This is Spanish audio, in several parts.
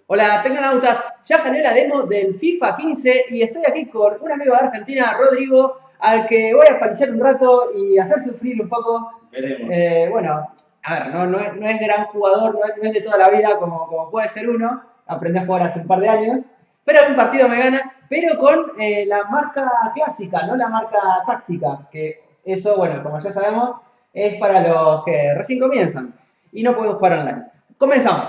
Hola Tecnonautas, ya salió la demo del FIFA 15 y estoy aquí con un amigo de Argentina, Rodrigo, al que voy a palizar un rato y hacer sufrir un poco. Veremos. Bueno, a ver, no es gran jugador, no es de toda la vida como puede ser uno, aprendí a jugar hace un par de años, pero algún partido me gana, pero con la marca clásica, no la marca táctica, que eso, bueno, como ya sabemos, es para los que recién comienzan y no pueden jugar online. Comenzamos.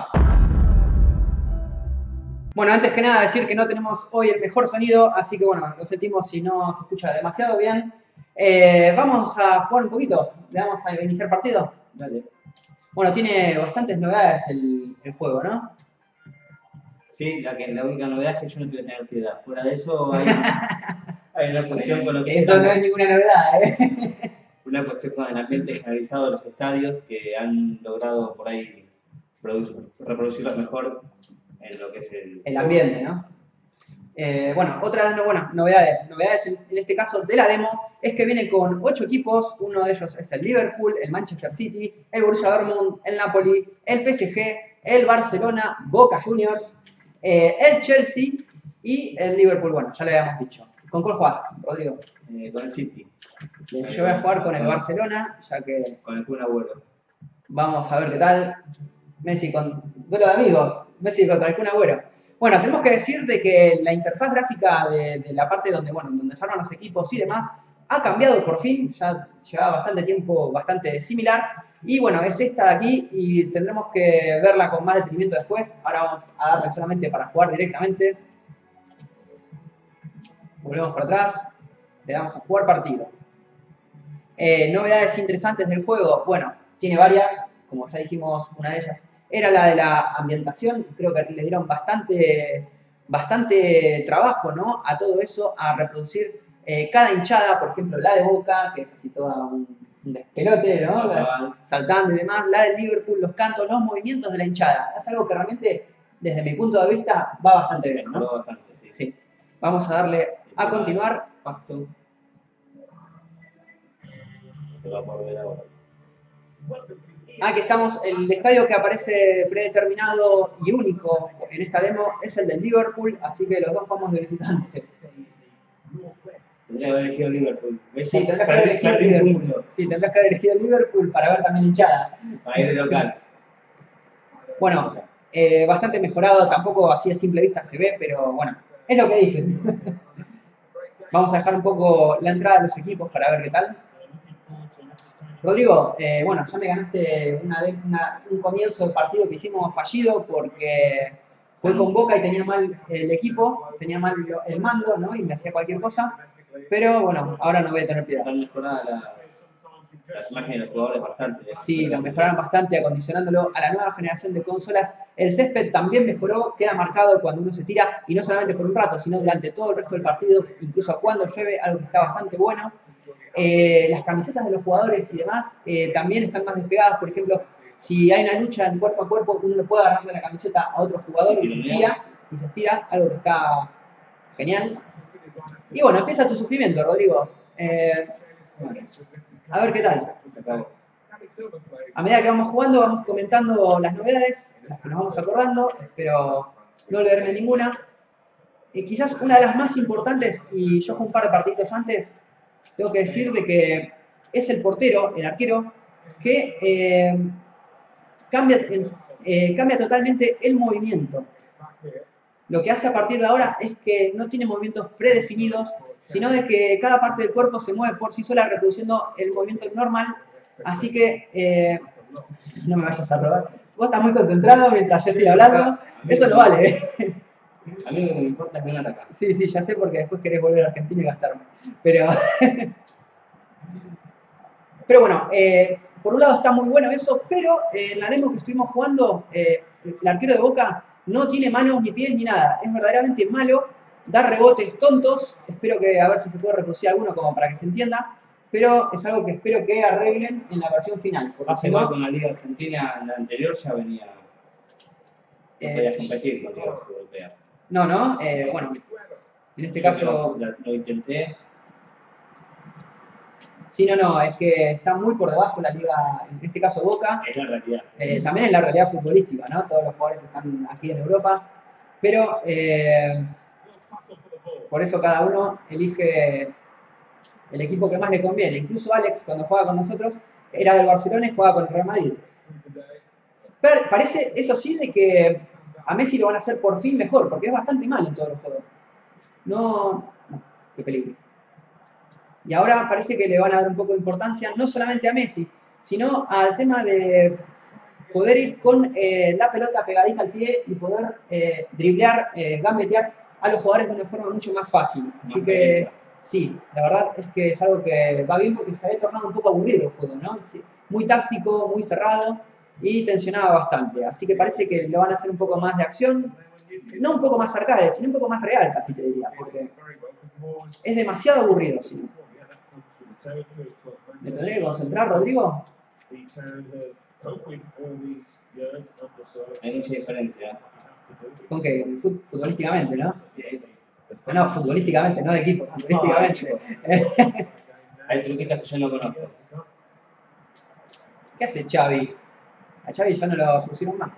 Bueno, antes que nada decir que no tenemos hoy el mejor sonido, así que bueno, lo sentimos si no se escucha demasiado bien. Vamos a jugar un poquito, le vamos a iniciar partido. Dale. Bueno, tiene bastantes novedades el juego, ¿no? Sí, la única novedad es que yo no quiero tener piedad. Fuera de eso hay una cuestión con lo que Eso no es ninguna novedad, ¿eh? Una cuestión con el ambiente generalizado de los estadios que han logrado por ahí reproducirlo mejor en lo que es el ambiente, ¿no? Bueno, otras novedades en este caso de la demo es que viene con 8 equipos, uno de ellos es el Liverpool, el Manchester City, el Borussia Dortmund, el Napoli, el PSG, el Barcelona, Boca Juniors, el Chelsea y el Liverpool, bueno, ya lo habíamos dicho. ¿Con cuál jugás, Rodrigo? con el City. Yo voy a jugar con el Barcelona, ya que... Con el Kun Agüero. Vamos a ver qué tal. Messi con duelo de amigos, Messi contra el Kun Agüero. Bueno, tenemos que decir de que la interfaz gráfica de la parte donde se arman los equipos y demás ha cambiado por fin, ya llevaba bastante tiempo bastante similar. Y bueno, es esta de aquí y tendremos que verla con más detenimiento después. Ahora vamos a darle solamente para jugar directamente. Volvemos para atrás, le damos a jugar partido. Novedades interesantes del juego, bueno, tiene varias, como ya dijimos, una de ellas era la de la ambientación, creo que le dieron bastante trabajo, ¿no? A todo eso, a reproducir cada hinchada, por ejemplo, la de Boca, que es así toda un despelote, ¿no? Saltando y demás, la del Liverpool, los cantos, los movimientos de la hinchada, es algo que realmente, desde mi punto de vista, va bastante bien, ¿no? Bastante, sí. Sí. Vamos a darle a continuar. Pasto. Se va a volver ahora. Aquí estamos, el estadio que aparece predeterminado y único en esta demo es el del Liverpool, así que los dos vamos de visitante. Tendría que haber elegido Liverpool. Sí, tendrás que haber elegido Liverpool. Sí, tendrás que haber elegido Liverpool para ver también hinchada. Para ir de local. Bueno, bastante mejorado, tampoco así a simple vista se ve, pero bueno, es lo que dicen. Vamos a dejar un poco la entrada de los equipos para ver qué tal. Rodrigo, bueno, ya me ganaste un comienzo del partido que hicimos fallido porque fue con Boca y tenía mal el equipo, tenía mal el mando, ¿no? Y me hacía cualquier cosa. Pero bueno, ahora no voy a tener piedad. Están mejoradas las imágenes de los jugadores bastante. Sí, lo mejoraron bastante acondicionándolo a la nueva generación de consolas. El césped también mejoró, queda marcado cuando uno se tira, y no solamente por un rato, sino durante todo el resto del partido, incluso cuando llueve, algo que está bastante bueno. Las camisetas de los jugadores y demás también están más despegadas. Por ejemplo, si hay una lucha en cuerpo a cuerpo, uno le puede agarrar de la camiseta a otro jugador y se estira, algo que está genial. Y bueno, empieza tu sufrimiento, Rodrigo. A ver qué tal. A medida que vamos jugando, vamos comentando las novedades, las que nos vamos acordando. Espero no olvidarme ninguna. Quizás una de las más importantes, y yo jugué un par de partidos antes, tengo que decir de que es el portero, el arquero, que cambia totalmente el movimiento. Lo que hace a partir de ahora es que no tiene movimientos predefinidos, sino de que cada parte del cuerpo se mueve por sí sola reproduciendo el movimiento normal. Así que no me vayas a robar. Vos estás muy concentrado mientras yo estoy hablando. Eso no vale. A mí lo que me importa es ganar acá. Sí, ya sé, porque después querés volver a Argentina y gastarme. Pero bueno, por un lado está muy bueno eso, pero en la demo que estuvimos jugando, el arquero de Boca no tiene manos ni pies ni nada. Es verdaderamente malo, da rebotes tontos. Espero que a ver si se puede reproducir alguno como para que se entienda. Pero es algo que espero que arreglen en la versión final. Hace mal con la Liga Argentina, en la anterior ya venía. No podías competir con Liga Europea. No, bueno, en este caso... Lo intenté. Sí, no, es que está muy por debajo la liga, en este caso Boca. Es la realidad. También es la realidad futbolística, ¿no? Todos los jugadores están aquí en Europa. pero por eso cada uno elige el equipo que más le conviene. Incluso Alex, cuando juega con nosotros, era del Barcelona y jugaba con el Real Madrid. Pero parece, eso sí, de que a Messi lo van a hacer por fin mejor, porque es bastante mal en todos los juegos. No, qué peligro. Y ahora parece que le van a dar un poco de importancia, no solamente a Messi, sino al tema de poder ir con la pelota pegadita al pie y poder driblear, gambetear a los jugadores de una forma mucho más fácil. Así que sí, la verdad es que es algo que va bien porque se había tornado un poco aburrido el juego, ¿no? Sí, muy táctico, muy cerrado y tensionaba bastante. Así que parece que le van a hacer un poco más de acción, no un poco más arcade, sino un poco más real, casi te diría, porque es demasiado aburrido, si no. ¿Me tendré que concentrar, Rodrigo? Hay mucha diferencia. ¿Con qué? Futbolísticamente, ¿no? Sí, No, futbolísticamente, no de equipo, futbolísticamente. Hay truquitos que yo no conozco. ¿Qué hace Xavi? A Xavi ya no lo pusieron más.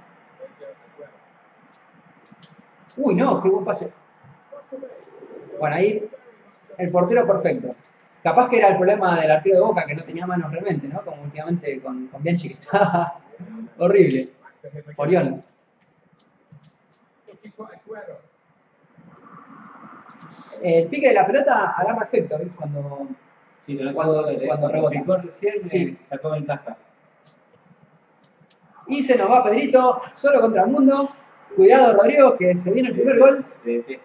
Uy, no, qué buen pase. Bueno, ahí el portero perfecto. Capaz que era el problema del arquero de Boca, que no tenía manos realmente, ¿no? Como últimamente con Bianchi, que estaba horrible. Orión. El pique de la pelota agarra efecto, ¿ves? Cuando rebota. Sí, sacó ventaja. Y se nos va Pedrito, solo contra el mundo. Cuidado, Rodrigo, que se viene el primer gol. Te detesto.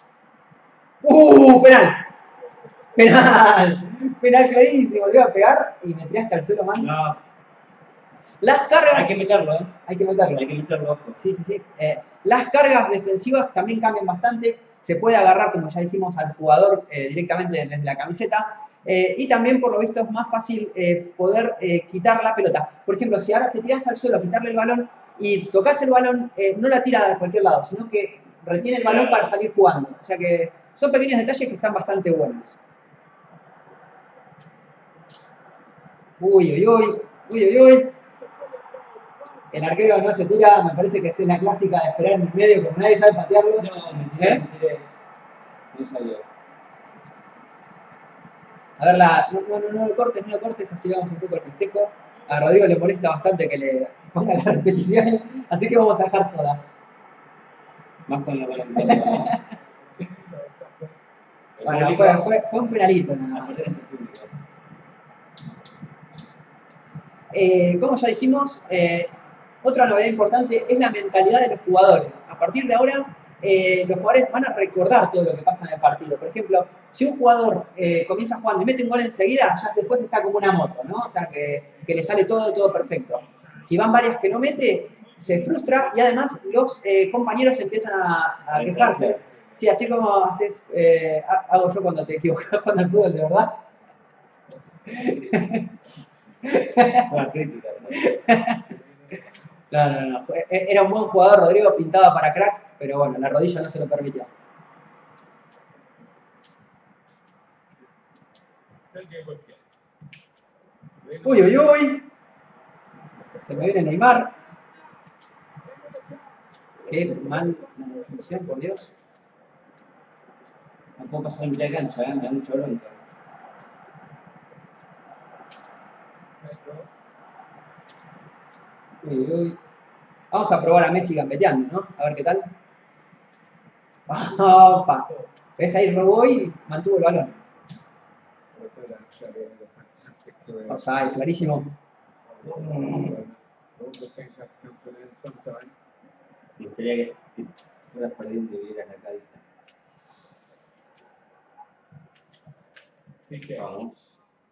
¡Penal! ¡Penal! Penal clarísimo, le iba a pegar y me tiré hasta el suelo, man. No. Las cargas... Hay que meterlo, ¿eh? Hay que meterlo. Hay que meterlo, ojo. Sí. Las cargas defensivas también cambian bastante. Se puede agarrar, como ya dijimos, al jugador directamente desde la camiseta. Y también, por lo visto, es más fácil poder quitar la pelota. Por ejemplo, si ahora te tiras al suelo a quitarle el balón y tocas el balón, no la tira de cualquier lado, sino que retiene el balón para salir jugando. O sea que son pequeños detalles que están bastante buenos. Uy. El arquero no se tira, me parece que es la clásica de esperar en el medio, como nadie sabe patearlo. No, me tiré. No salió. A ver, no lo cortes, así vamos un poco el festejo. A Rodrigo le molesta bastante que le ponga la repetición, así que vamos a dejar toda. Más con la bola. Bueno, fue un penalito nada más. Como ya dijimos, otra novedad importante es la mentalidad de los jugadores. A partir de ahora, los jugadores van a recordar todo lo que pasa en el partido. Por ejemplo, si un jugador comienza jugando y mete un gol enseguida, ya después está como una moto, ¿no? O sea, que le sale todo perfecto. Si van varias que no mete, se frustra y además los compañeros empiezan a quejarse. Sí, así como haces, hago yo cuando te equivocas jugando al fútbol, de verdad. Todas críticas. No. Era un buen jugador, Rodrigo, pintaba para crack, pero bueno, la rodilla no se lo permitió. Uy. Se me viene Neymar. Qué mal la definición, por Dios. No puedo pasar en mitad de cancha, me da mucha bronca. Uy. Vamos a probar a Messi gambeteando, ¿no? A ver qué tal. ¡Opa! ¿Ves? Ahí robó y mantuvo el balón. Offside, clarísimo. Me gustaría que si fueras perdiendo vieras la cadita. Vamos.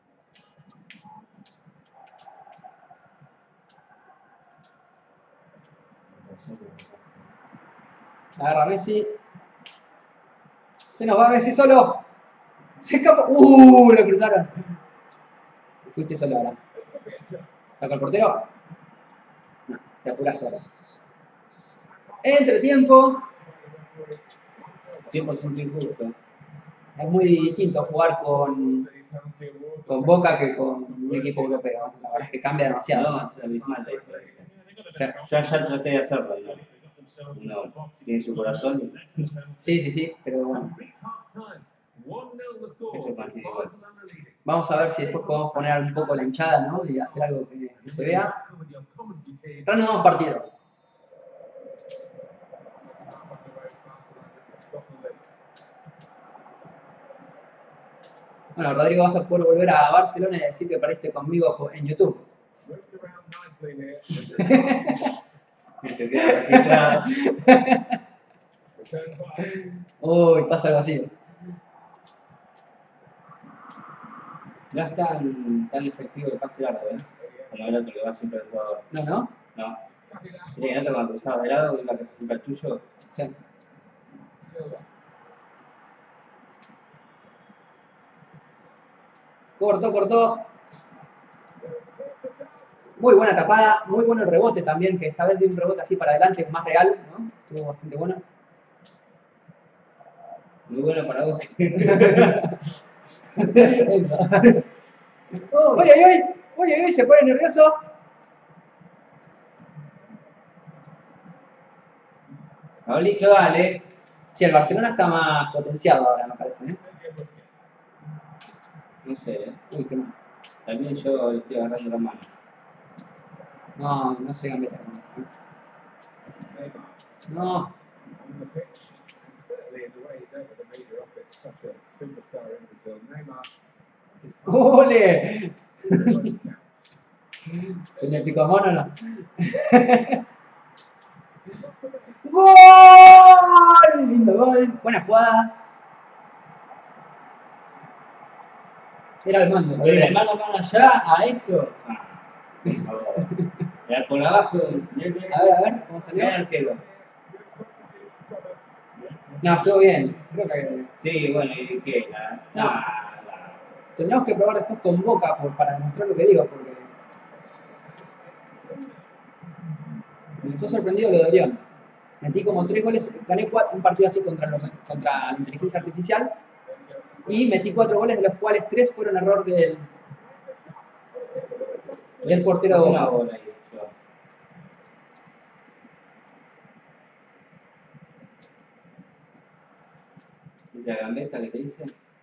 Agarra Messi. Se nos va Messi solo. Se escapa. Lo cruzaron. Fuiste solo ahora. Saca el portero. No, te apuraste ahora. Entretiempo. 100% injusto. Es muy distinto jugar con Boca que con un equipo europeo. La verdad es que cambia demasiado. No, es abismal la diferencia. O sea, Ya traté de hacerlo. ¿No? uno tiene su corazón. Sí, pero bueno. Eso es más igual. Vamos a ver si después podemos poner un poco la hinchada, ¿no? Y hacer algo que se vea. Reanudamos partido. Bueno, Rodrigo, vas a poder volver a Barcelona y decir que perdiste conmigo en YouTube. Te queda registrado. Uy, pasa algo así. No es tan efectivo el pase largo, ¿eh? Como el otro que va siempre el jugador. No. No. Tiene que otro cuando cruzaba de lado y la que siempre el tuyo. Sí. Cortó. Muy buena tapada, muy bueno el rebote también, que esta vez dio un rebote así para adelante, más real, ¿no? Estuvo bastante bueno. Muy bueno para vos. Uy, se pone nervioso. Pablito, dale. Sí, el Barcelona está más potenciado ahora, me parece, ¿eh? No sé, ¿eh? Uy, qué mal. También yo le estoy agarrando la mano. No se gambeta con eso, ¿eh? No. ¡Ole! ¿Se le picó a mono o no? ¡Gol! Lindo gol, buena jugada. Era el mando. Oye, mano allá a esto. Por favor. Por abajo. A ver, ¿cómo salió? Mira el arquero. No, estuvo bien. Creo que. Sí, bueno, ¿y qué? No. Tendríamos que probar después con Boca para demostrar lo que digo, porque. Me fue sorprendido lo de Orión. Metí como 3 goles, gané un partido así contra la inteligencia artificial y metí 4 goles, de los cuales 3 fueron error del portero de Boca. Bola ahí, yo. ¿Y la gambeta que te dice?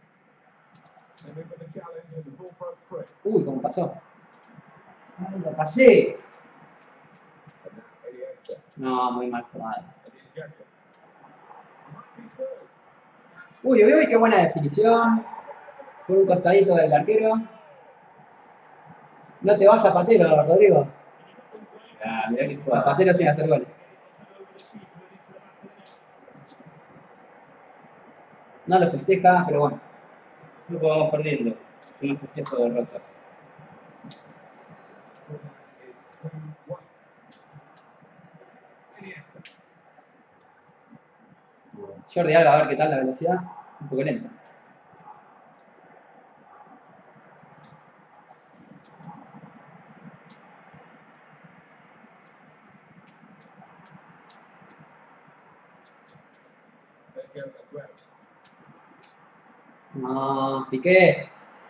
Uy, ¿cómo pasó? ¡Ay, la pasé! No, muy mal jugada. Uy, qué buena definición. Por un costadito del arquero. No te vas Zapatero, Rodrigo. Ah, mirá que jugada. Zapatero sin hacer goles. No lo festeja, pero bueno. No vamos perdiendo. Es un festejo de derrotas. Jordi Alba, a ver qué tal la velocidad. Un poco lento. No, Piqué.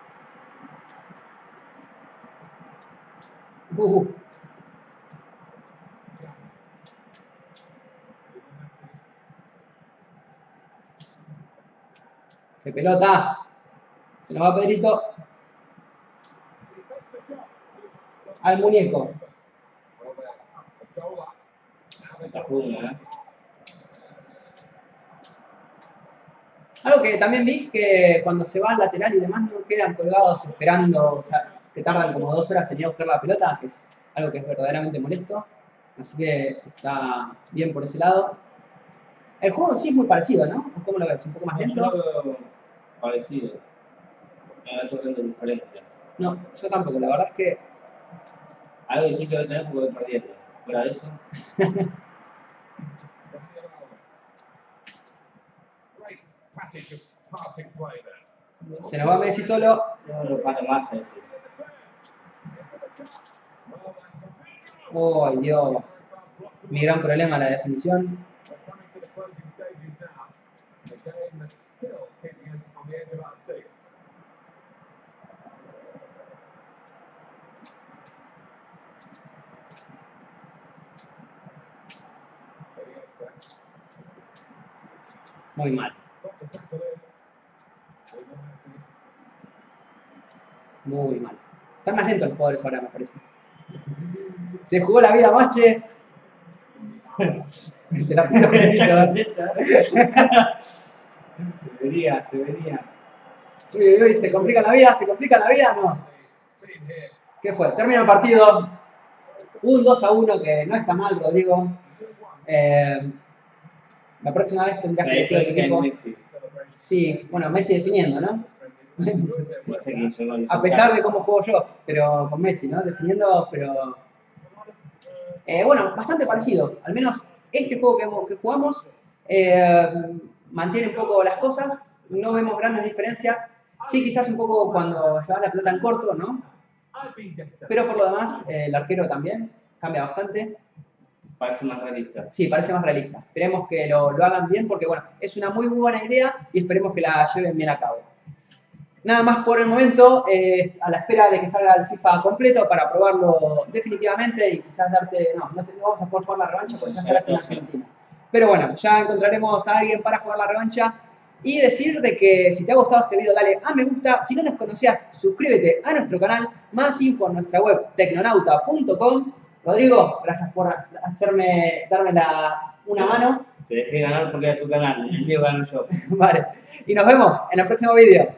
¡Qué pelota! Se nos va Pedrito. Al muñeco. Está fútbol, ¿eh? Algo que también vi que cuando se va al lateral y demás no quedan colgados esperando, o sea, que tardan como 2 horas en ir a buscar la pelota, que es algo que es verdaderamente molesto. Así que está bien por ese lado. El juego sí es muy parecido, ¿no? ¿Cómo lo ves? ¿Un poco más Yo lento? lo veo parecido. No estoy viendo diferencias. No, yo tampoco. La verdad es que Algo distinto de tener porque voy perdiendo. Fuera de eso. se nos va Messi solo. No lo paro más a ese. ¡Oh, Dios! Mi gran problema, la definición. Muy mal. Muy mal. Están más lentos los jugadores ahora, me parece. Se jugó la vida, Mache. Te la puse con el Se vería, se vería. Uy, se complica la vida, no. ¿Qué fue? Termina el partido. Un 2-1 que no está mal, Rodrigo. La próxima vez tendrás que elegir el equipo. Sí, bueno, Messi definiendo, ¿no? A pesar de cómo juego yo, pero con Messi, ¿no? Definiendo, pero... bueno, bastante parecido. Al menos este juego que jugamos mantiene un poco las cosas. No vemos grandes diferencias. Sí, quizás un poco cuando llevas la pelota en corto, ¿no? Pero por lo demás, el arquero también cambia bastante. Parece más realista. Sí, parece más realista. Esperemos que lo hagan bien porque, bueno, es una muy buena idea y esperemos que la lleven bien a cabo. Nada más por el momento, a la espera de que salga el FIFA completo para probarlo definitivamente y quizás darte... No vamos a poder jugar la revancha porque ya estarás en Argentina. Pero bueno, ya encontraremos a alguien para jugar la revancha. Y decirte que si te ha gustado este video, dale a me gusta. Si no nos conocías, suscríbete a nuestro canal. Más info en nuestra web, tecnonauta.com. Rodrigo, gracias por darme una mano. Te dejé ganar porque era tu canal, el mío gano yo. Vale, y nos vemos en el próximo video.